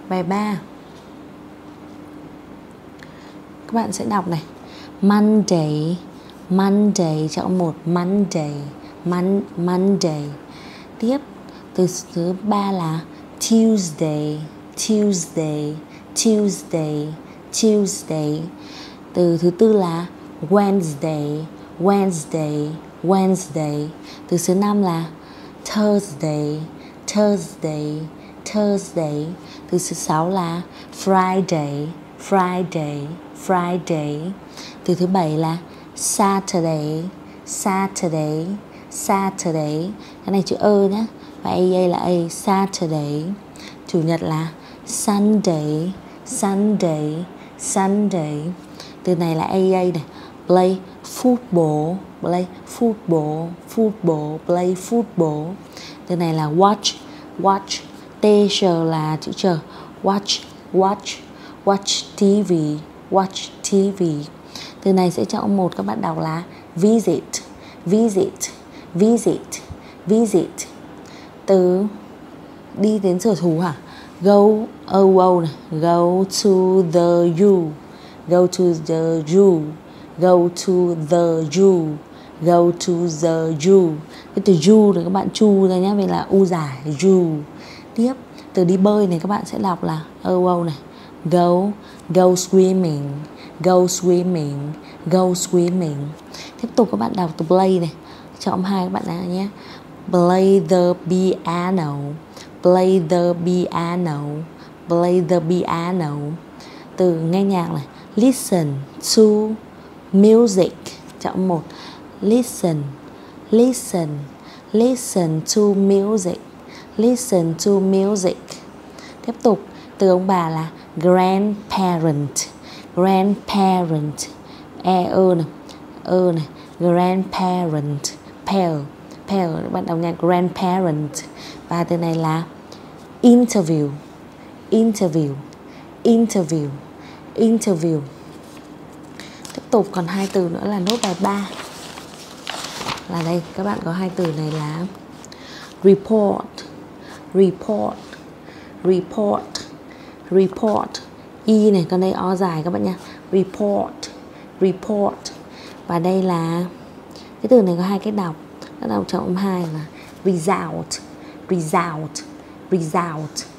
Bài 3. Các bạn sẽ đọc này. Monday, Monday, chọn 1. Monday, Monday. Tiếp từ thứ 3 là Tuesday, Tuesday, Tuesday, Tuesday. Từ thứ 4 là Wednesday, Wednesday, Wednesday. Từ thứ 5 là Thursday, Thursday, Thursday. Từ thứ 6 là Friday, Friday, Friday. Từ thứ 7 là Saturday, Saturday, Saturday. Cái này chữ ơ nhé. Và A là A, Saturday. Chủ nhật là Sunday, Sunday, Sunday. Từ này là A này. Play football, play football, football, play football. Từ này là watch, watch. T là chữ chờ. Watch, watch, watch TV, watch TV. Từ này sẽ chọn 1, các bạn đọc là visit, visit, visit, visit. Từ đi đến sở thú hả? Go, này. Go to the zoo, go to the zoo, go to the zoo, go to the zoo. Cái từ zoo này các bạn chu ra nhé, vì là u dài, zoo. Tiếp từ đi bơi này các bạn sẽ đọc là này. Go, go swimming, go swimming, go swimming. Tiếp tục các bạn đọc từ play này. Chọn 2 các bạn nào nhé. Play the piano, play the piano, play the piano. Từ nghe nhạc này. Listen to music. Chọn 1. Listen, listen, listen to music, listen to music. Tiếp tục từ ông bà là grandparent, grandparent. này. Grandparent, pair, các bạn đọc nha, grandparent. Và từ này là interview, interview, interview, interview. Tiếp tục còn 2 từ nữa là nốt bài 3. Là đây, các bạn có 2 từ này là report, report, report, report. Y này, còn đây O dài các bạn nha. Report, report. Và đây là cái từ này có 2 cách đọc. Các đọc chọn 2 là result, result, result.